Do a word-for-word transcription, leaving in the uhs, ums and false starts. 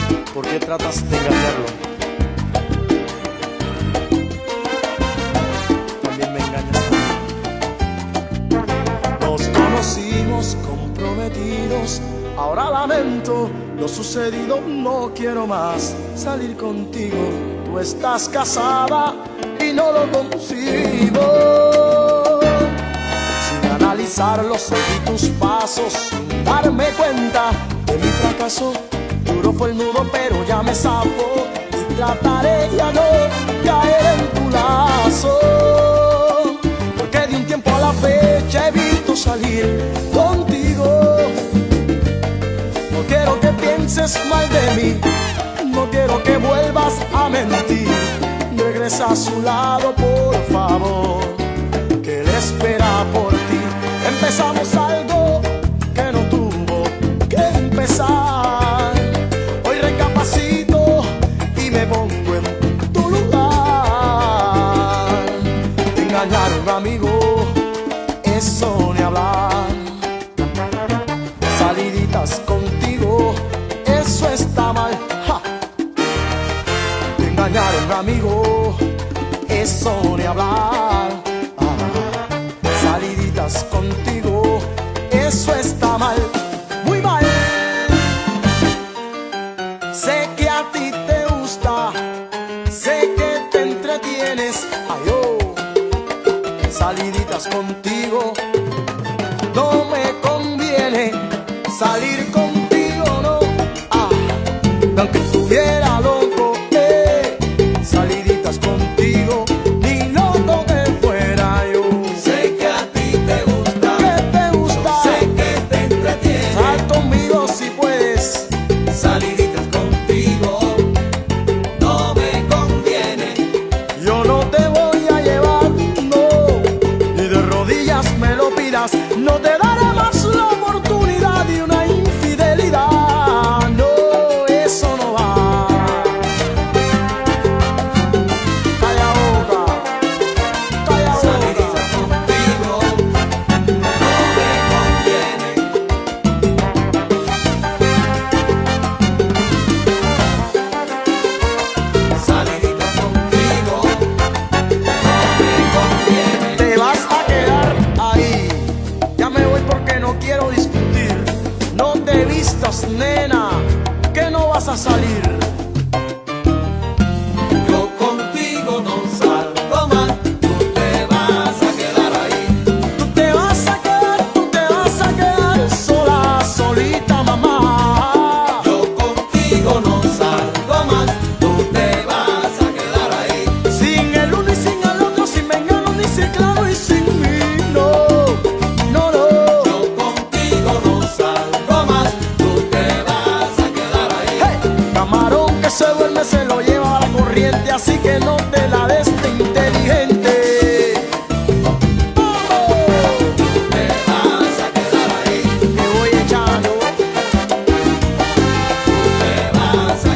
¿Por qué tratas de engañarlo? También me engañas a mí. Nos conocimos comprometidos, ahora lamento lo sucedido. No quiero más salir contigo. Tú estás casada y no lo concibo. Sin analizarlo seguí tus pasos, sin darme cuenta de mi fracaso. Duro fue el nudo pero ya me zafo, y trataré ya no caer en tu lazo. Porque de un tiempo a la fecha evito salir contigo. No quiero que pienses mal de mí, no quiero que vuelvas a mentir. Regresa a su lado por favor, que él espera por ti. Empezamos algo que no tuvo que empezar. Hoy recapacito y me pongo en tu lugar. Engañar a un amigo, eso ni hablar. Saliditas contigo, eso está mal. ¡Ja! Engañar a un amigo, eso ni hablar. Ah, saliditas contigo, eso está mal, muy mal. Sé que a ti te gusta, sé que te entretienes. Ay, oh, saliditas contigo, no me conviene salir contigo, no. Ah, aunque estuviera loco, eh, saliditas contigo, ni loco que fuera yo. Sé que a ti te gusta, ¿Qué te gusta? sé que te entretiene. Sal conmigo si puedes. Saliditas contigo, no me conviene. Yo no te voy a llevar, no, ni de rodillas me lo pidas. No te daré más la oportunidad de una infidelidad. No, eso no va. Calla boca, calla Saliditas boca. contigo, no me conviene. Saliditas contigo, no me conviene. Te vas a quedar ahí. Ya me voy porque no quiero discutir. No te vistas, nena, que no vas a salir. Yo contigo no salgo más, tú te vas a quedar ahí. Tú te vas a quedar, tú te vas a quedar sola, solita, mamá. Yo contigo no salgo más, tú te vas a quedar ahí. Sin el uno y sin el otro, sin Mengano ni Ciclano y sin mí, no, no, no. Yo contigo no salgo más, tú te vas a quedar ahí. Hey, camarón que se duerme se lo lleva a la corriente, así que no te la des de inteligente. ¡Vamos! Te vas a quedar ahí, Me voy echando. te vas